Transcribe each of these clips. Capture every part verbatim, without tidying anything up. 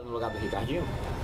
No lugar do Ricardinho?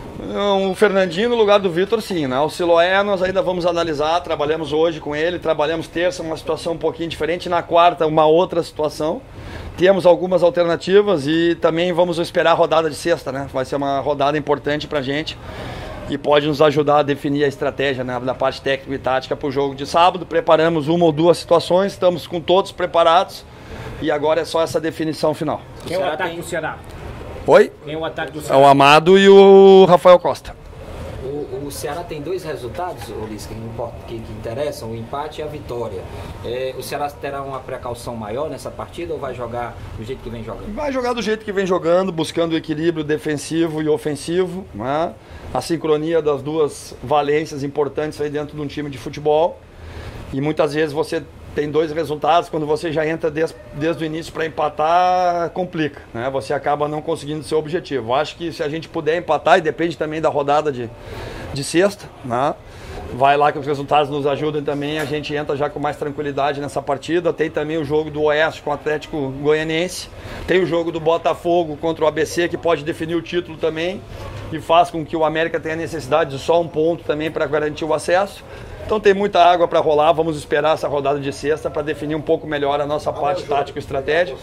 O Fernandinho no lugar do Vitor, sim, né? O Siloé nós ainda vamos analisar, trabalhamos hoje com ele, trabalhamos terça, uma situação um pouquinho diferente, na quarta uma outra situação. Temos algumas alternativas e também vamos esperar a rodada de sexta, né? Vai ser uma rodada importante pra gente e pode nos ajudar a definir a estratégia, né, da parte técnica e tática para o jogo de sábado. Preparamos uma ou duas situações, estamos com todos preparados e agora é só essa definição final. Quem é o ataque do Ceará? Oi? Quem é o ataque do É Ceará? o Amado e o Rafael Costa. O, o Ceará tem dois resultados, Ulisses, que, que, que interessam, o empate e a vitória. É, o Ceará terá uma precaução maior nessa partida ou vai jogar do jeito que vem jogando? Vai jogar do jeito que vem jogando, buscando o equilíbrio defensivo e ofensivo, né? A sincronia das duas valências importantes aí dentro de um time de futebol. E muitas vezes você tem dois resultados, quando você já entra desde, desde o início para empatar, complica, né? Você acaba não conseguindo seu objetivo. Acho que se a gente puder empatar, e depende também da rodada de, de sexta, né? Vai lá que os resultados nos ajudam também, a gente entra já com mais tranquilidade nessa partida. Tem também o jogo do Oeste com o Atlético Goianiense, tem o jogo do Botafogo contra o A B C, que pode definir o título também, e faz com que o América tenha necessidade de só um ponto também para garantir o acesso. Então tem muita água para rolar, vamos esperar essa rodada de sexta para definir um pouco melhor a nossa parte tática e estratégia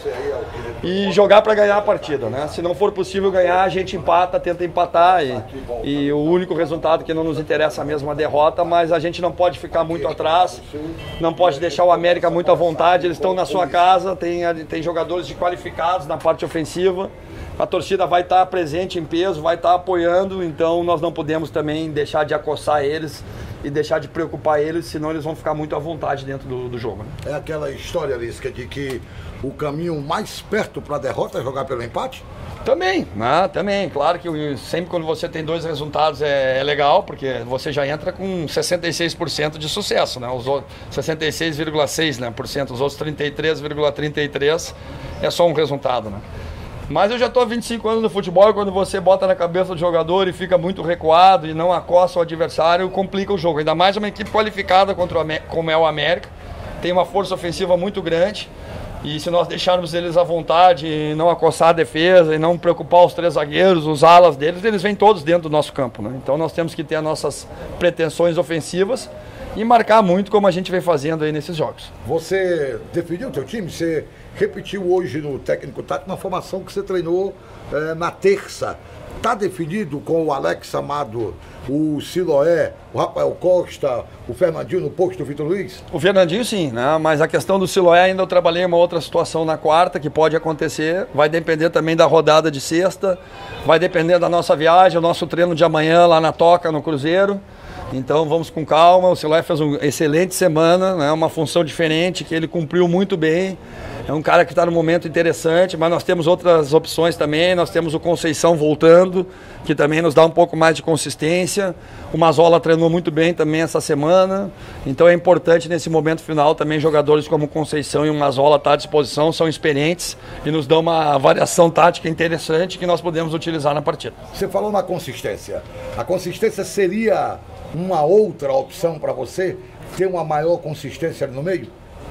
e jogar para ganhar a partida, né? Se não for possível ganhar, a gente empata, tenta empatar e, e o único resultado que não nos interessa mesmo é a derrota, mas a gente não pode ficar muito atrás, não pode deixar o América muito à vontade, eles estão na sua casa, tem, tem jogadores de qualificados na parte ofensiva, a torcida vai estar presente em peso, vai estar apoiando, então nós não podemos também deixar de acossar eles e deixar de preocupar eles, senão eles vão ficar muito à vontade dentro do, do jogo, né? É aquela história, Lisca, de que o caminho mais perto para a derrota é jogar pelo empate? Também, né? Também. Claro que sempre quando você tem dois resultados é, é legal, porque você já entra com sessenta e seis por cento de sucesso, né? Os sessenta e seis vírgula seis por cento, né, por cento, os outros trinta e três vírgula trinta e três por cento é só um resultado, né? Mas eu já estou há vinte e cinco anos no futebol e quando você bota na cabeça do jogador e fica muito recuado e não acosta o adversário, complica o jogo. Ainda mais uma equipe qualificada contra o como é o América, tem uma força ofensiva muito grande e se nós deixarmos eles à vontade e não acossar a defesa e não preocupar os três zagueiros, os alas deles, eles vêm todos dentro do nosso campo, né? Então nós temos que ter as nossas pretensões ofensivas e marcar muito como a gente vem fazendo aí nesses jogos. Você definiu o teu time? Você repetiu hoje no técnico tático na formação que você treinou eh, na terça. Está definido com o Alex Amado, o Siloé, o Rafael Costa, o Fernandinho no posto do Vitor Luiz? O Fernandinho sim, né? Mas a questão do Siloé ainda eu trabalhei uma outra situação na quarta que pode acontecer. Vai depender também da rodada de sexta, vai depender da nossa viagem, o nosso treino de amanhã lá na Toca, no Cruzeiro. Então vamos com calma, o Siloé fez uma excelente semana, né? Uma função diferente que ele cumpriu muito bem. É um cara que está num momento interessante, mas nós temos outras opções também. Nós temos o Conceição voltando, que também nos dá um pouco mais de consistência. O Mazola treinou muito bem também essa semana. Então é importante nesse momento final também jogadores como o Conceição e o Mazola estar à disposição, são experientes e nos dão uma variação tática interessante que nós podemos utilizar na partida. Você falou na consistência. A consistência seria uma outra opção para você? Ter uma maior consistência no meio?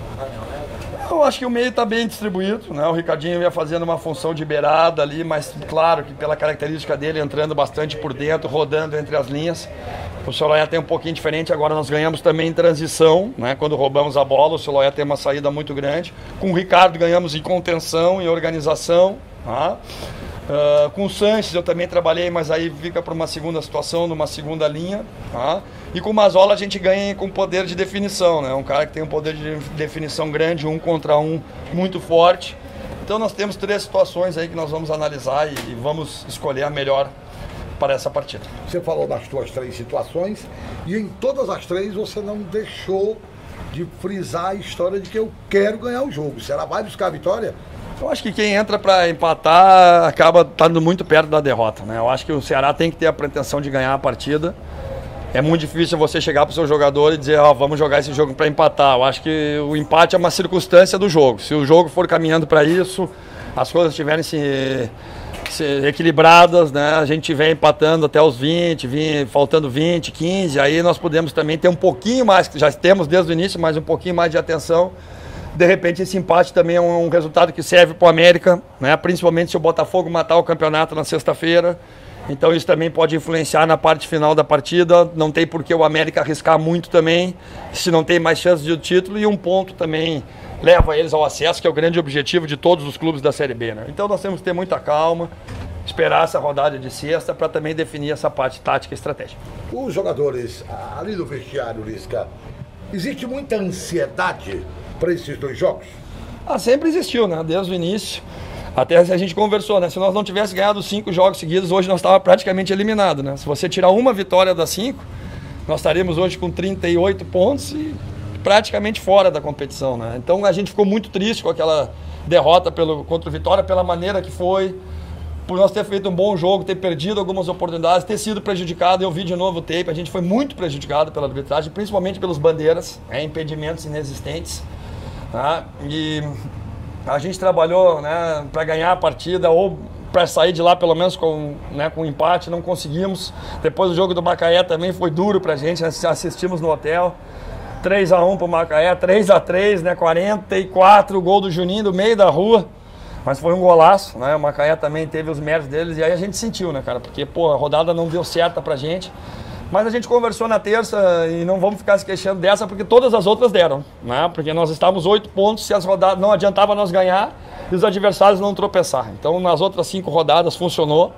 Eu acho que o meio está bem distribuído, né? O Ricardinho ia fazendo uma função de beirada ali, mas claro que pela característica dele, entrando bastante por dentro, rodando entre as linhas. O Siloé tem um pouquinho diferente, agora nós ganhamos também em transição, né? Quando roubamos a bola, o Siloé tem uma saída muito grande. Com o Ricardo ganhamos em contenção, em organização, tá? Uh, com o Sanches eu também trabalhei, mas aí fica para uma segunda situação, numa segunda linha, tá? E com o Mazola a gente ganha com poder de definição, né? Um cara que tem um poder de definição grande, um contra um muito forte. Então nós temos três situações aí que nós vamos analisar e, e vamos escolher a melhor para essa partida. Você falou das tuas três situações e em todas as três você não deixou de frisar a história de que eu quero ganhar o jogo. Será vai buscar a vitória? Eu acho que quem entra para empatar acaba estando muito perto da derrota, né? Eu acho que o Ceará tem que ter a pretensão de ganhar a partida. É muito difícil você chegar para o seu jogador e dizer, ó, oh, vamos jogar esse jogo para empatar. Eu acho que o empate é uma circunstância do jogo. Se o jogo for caminhando para isso, as coisas estiverem se, se equilibradas, né? A gente estiver empatando até os vinte, vinte, faltando vinte, quinze, aí nós podemos também ter um pouquinho mais, que já temos desde o início, mas um pouquinho mais de atenção. De repente esse empate também é um resultado que serve para o América, né? Principalmente se o Botafogo matar o campeonato na sexta-feira Então isso também pode influenciar na parte final da partida. Não tem por que o América arriscar muito também, se não tem mais chances de título, e um ponto também leva eles ao acesso, que é o grande objetivo de todos os clubes da Série B, né? Então nós temos que ter muita calma, esperar essa rodada de sexta para também definir essa parte tática e estratégica. Os jogadores ali no vestiário, Lisca, existe muita ansiedade para esses dois jogos? Ah, sempre existiu, né? Desde o início. Até a gente conversou, né? Se nós não tivéssemos ganhado cinco jogos seguidos, hoje nós estávamos praticamente eliminados, né? Se você tirar uma vitória das cinco, nós estaríamos hoje com trinta e oito pontos e praticamente fora da competição, né? Então a gente ficou muito triste com aquela derrota pelo, contra o Vitória, pela maneira que foi, por nós ter feito um bom jogo, ter perdido algumas oportunidades, ter sido prejudicado. Eu vi de novo o tape, a gente foi muito prejudicado pela arbitragem, principalmente pelos bandeiras, né? Impedimentos inexistentes, tá? E a gente trabalhou, né, para ganhar a partida ou para sair de lá pelo menos com, né, com um empate, não conseguimos. Depois o jogo do Macaé também foi duro para a gente, nós assistimos no hotel. três a um para o Macaé, três a três, né, quarenta e quatro, gol do Juninho do meio da rua. Mas foi um golaço, né? O Macaé também teve os méritos deles e aí a gente sentiu, né, cara? Porque, pô, a rodada não deu certa pra gente. Mas a gente conversou na terça e não vamos ficar se queixando dessa, porque todas as outras deram, né? Porque nós estávamos oito pontos, se as rodadas não adiantava nós ganhar e os adversários não tropeçar. Então nas outras cinco rodadas funcionou,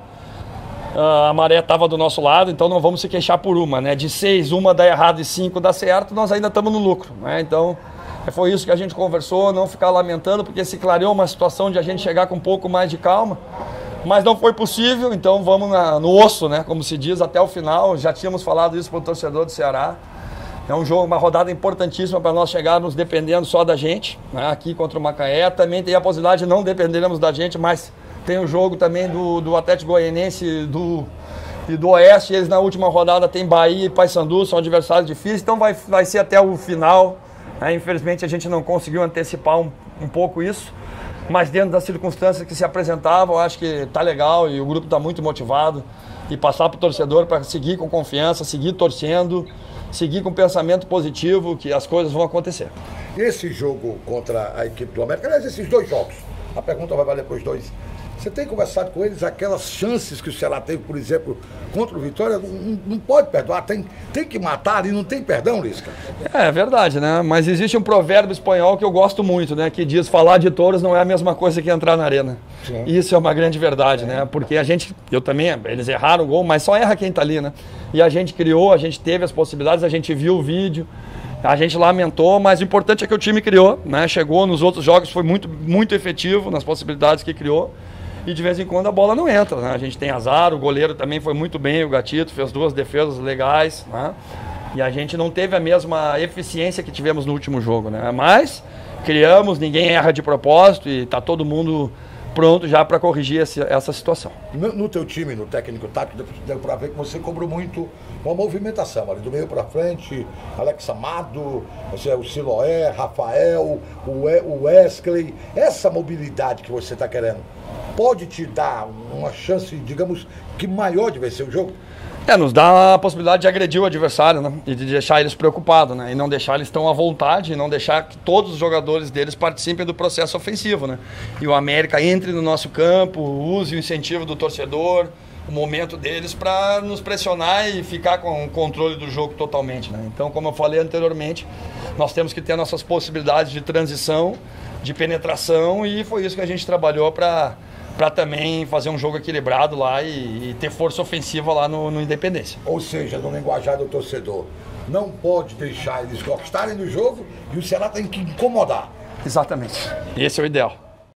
a maré estava do nosso lado, então não vamos se queixar por uma, né? De seis, uma dá errado e cinco dá certo, nós ainda estamos no lucro, né? Então foi isso que a gente conversou, não ficar lamentando, porque se clareou uma situação de a gente chegar com um pouco mais de calma. Mas não foi possível, então vamos na, no osso, né, como se diz, até o final. Já tínhamos falado isso para o torcedor do Ceará. É um jogo, uma rodada importantíssima para nós chegarmos dependendo só da gente, né, aqui contra o Macaé. Também tem a possibilidade de não dependermos da gente, mas tem o jogo também do, do Atlético Goianiense do, e do Oeste. Eles na última rodada tem Bahia e Paysandu, são adversários difíceis, então vai, vai ser até o final. Né, infelizmente a gente não conseguiu antecipar um, um pouco isso. Mas dentro das circunstâncias que se apresentavam, eu acho que está legal e o grupo está muito motivado. E passar para o torcedor para seguir com confiança, seguir torcendo, seguir com pensamento positivo, que as coisas vão acontecer. Esse jogo contra a equipe do América, aliás, esses dois jogos, a pergunta vai valer para os dois. Você tem conversado com eles, aquelas chances que o Ceará teve, por exemplo, contra o Vitória, não, não pode perdoar, tem, tem que matar e não tem perdão, Lisca? É verdade, né? Mas existe um provérbio espanhol que eu gosto muito, né? Que diz, falar de touros não é a mesma coisa que entrar na arena. Sim. Isso é uma grande verdade, é. né? Porque a gente, eu também, eles erraram o gol, mas só erra quem tá ali, né? E a gente criou, a gente teve as possibilidades, a gente viu o vídeo, a gente lamentou, mas o importante é que o time criou, né? Chegou nos outros jogos, foi muito, muito efetivo nas possibilidades que criou. E de vez em quando a bola não entra, né? A gente tem azar, o goleiro também foi muito bem, o Gatito fez duas defesas legais, né? E a gente não teve a mesma eficiência que tivemos no último jogo, né? Mas criamos, ninguém erra de propósito e tá todo mundo pronto já para corrigir esse, essa situação. No, no teu time, no técnico tático, deu para ver que você cobrou muito uma movimentação ali do meio para frente, Alex Amado, o Siloé, Rafael, o Wesley, essa mobilidade que você está querendo, pode te dar uma chance, digamos, que maior de vencer o jogo? É, nos dá a possibilidade de agredir o adversário, né? E de deixar eles preocupados, né? E não deixar eles tão à vontade, e não deixar que todos os jogadores deles participem do processo ofensivo, né? E o América entre no nosso campo, use o incentivo do torcedor, o momento deles para nos pressionar e ficar com o controle do jogo totalmente, né? Então, como eu falei anteriormente, nós temos que ter nossas possibilidades de transição, de penetração, e foi isso que a gente trabalhou para para também fazer um jogo equilibrado lá e, e ter força ofensiva lá no, no Independência. Ou seja, no linguajar do torcedor, não pode deixar eles gostarem do jogo e o Ceará tem que incomodar. Exatamente. Esse é o ideal.